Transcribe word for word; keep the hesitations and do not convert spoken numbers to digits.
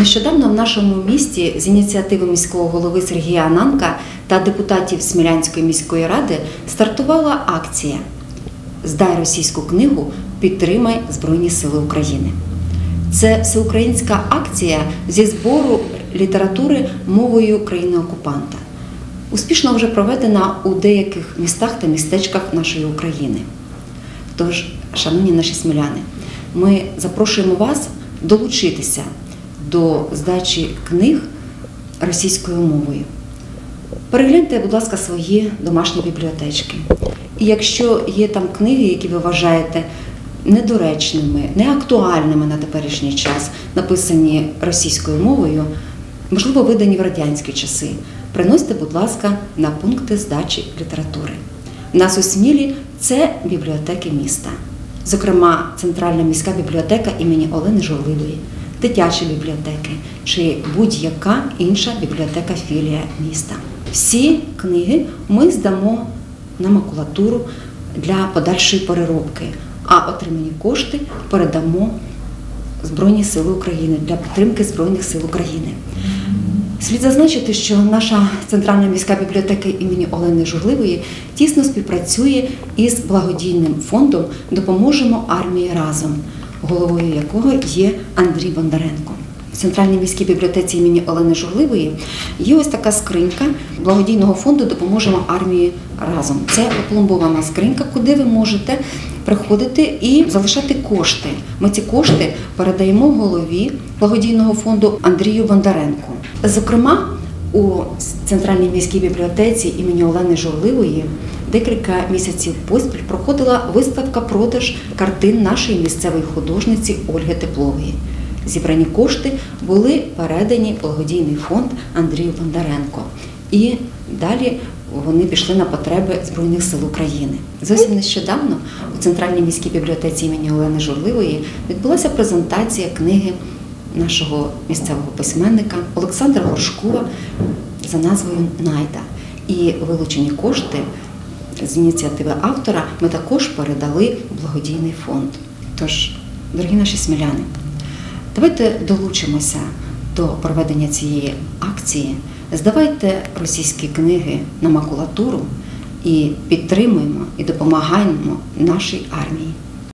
Нещодавно в нашому місті з ініціативи міського голови Сергія Ананка та депутатів Смілянської міської ради стартувала акція «Здай російську книгу, підтримай Збройні Сили України». Це всеукраїнська акція зі збору літератури мовою країни-окупанта. Успішно вже проведена у деяких містах та містечках нашої України. Тож, шановні наші сміляни, ми запрошуємо вас долучитися до здачі книг російською мовою. Перегляньте, будь ласка, свої домашні бібліотечки. І якщо є там книги, які ви вважаєте недоречними, неактуальними на теперішній час, написані російською мовою, можливо, видані в радянські часи, приносьте, будь ласка, на пункти здачі літератури. У нас у Смілі це бібліотеки міста. Зокрема, Центральна міська бібліотека імені Олени Журливої, дитячі бібліотеки чи будь-яка інша бібліотека-філія міста. Всі книги ми здамо на макулатуру для подальшої переробки, а отримані кошти передамо Збройні Сили України для підтримки Збройних Сил України. Слід зазначити, що наша Центральна міська бібліотека імені Олени Журливої тісно співпрацює із благодійним фондом «Допоможемо армії разом», головою якого є Андрій Бондаренко. В Центральній міській бібліотеці імені Олени Журливої є ось така скринька благодійного фонду «Допоможемо армії разом». Це опломбована скринька, куди ви можете приходити і залишати кошти. Ми ці кошти передаємо голові благодійного фонду Андрію Бондаренку. Зокрема, у Центральній міській бібліотеці імені Олени Журливої декілька місяців поспіль проходила виставка-продаж картин нашої місцевої художниці Ольги Теплової. Зібрані кошти були передані в благодійний фонд Андрію Бондаренко. І далі вони пішли на потреби Збройних Сил України. Зовсім нещодавно у Центральній міській бібліотеці імені Олени Журливої відбулася презентація книги нашого місцевого письменника Олександра Горшкова за назвою «Найда». І вилучені кошти з ініціативи автора ми також передали в благодійний фонд. Тож, дорогі наші сміляни, давайте долучимося до проведення цієї акції, здавайте російські книги на макулатуру і підтримуємо і допомагаємо нашій армії.